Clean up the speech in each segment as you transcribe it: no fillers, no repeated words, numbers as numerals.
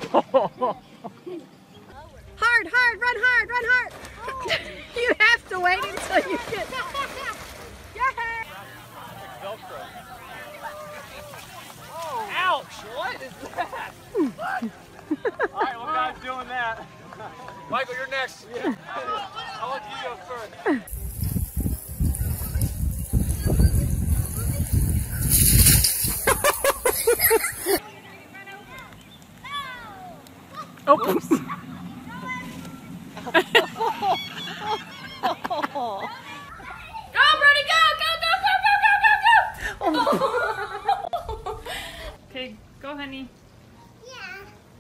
Hard, hard, run hard, run hard. You have to wait until you get. Velcro. Oh, ouch! What is that? What? All right, well, guys, doing that. Michael, you're next. Yeah. I'll let you go first. Oh. Go, Brody, go, go, go, go, go, go, go, go! Okay, go, honey. Yeah.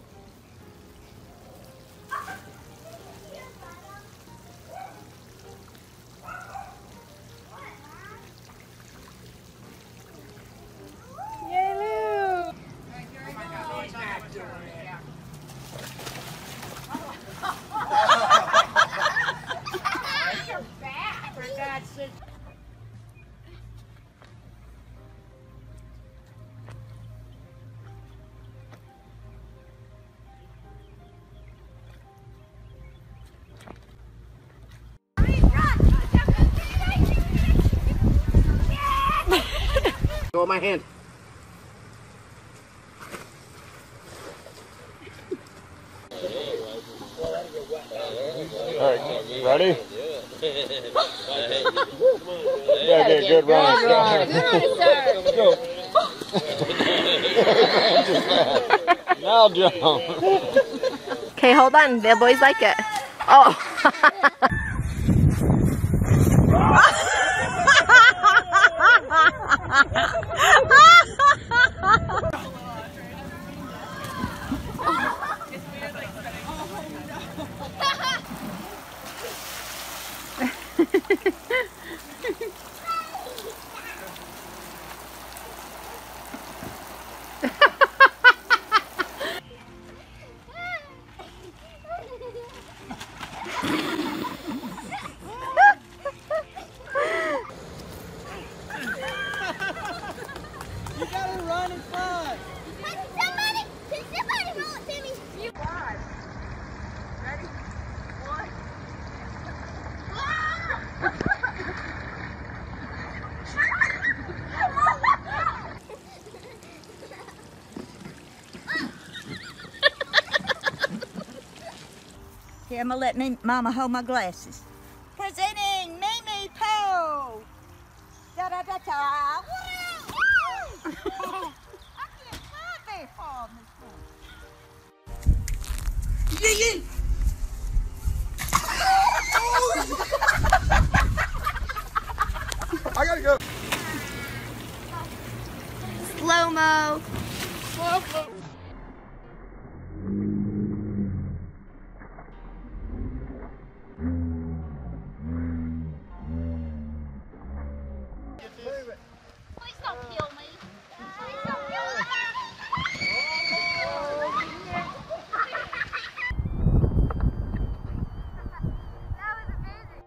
Yay, Lou! Go my hand. All right, ready? Yeah, good run. Good run, sir. Go. Now jump. Okay, hold on. The boys like it. Oh. You gotta run and fly. Can somebody roll it to me? You. Ready? One. Here, I'm gonna let Mama hold my glasses. Presenting Mimi Poe. Da da da da. I can't fly very far, Miss Poe. Yeah, yeah. I gotta go. Slow-mo. Please don't kill me. Please don't kill me. That was amazing.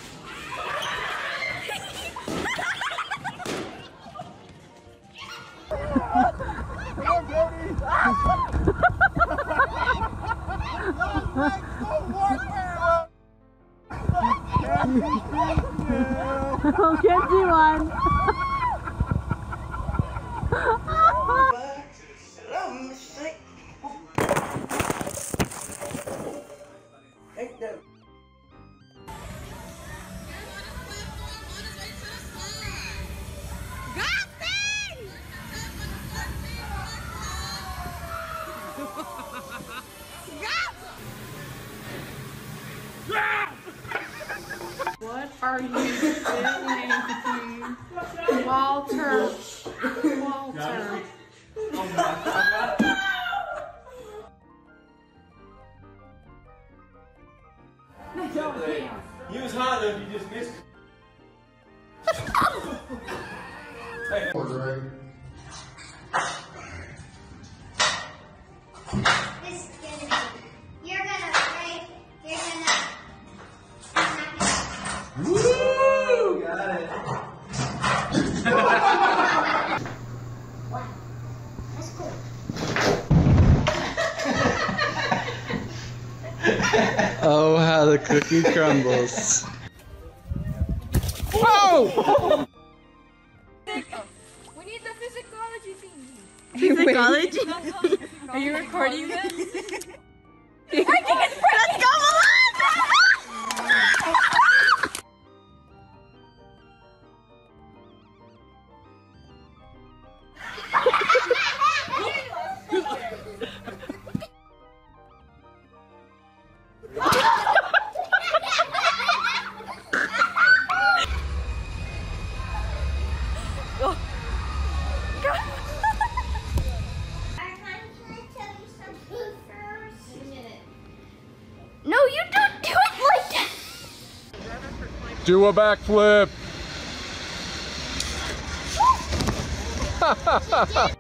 I'll get you one. What are you doing? Walter. Walter. He was hot though, you just missed it. This is gonna be. You're gonna break. You're gonna. Woo! Got it. Wow. That's cool. the cookie crumbles. Whoa! We need the physicology thingy. Physicology? Are you recording this? Let's go, No, you don't do it like that. Do a backflip.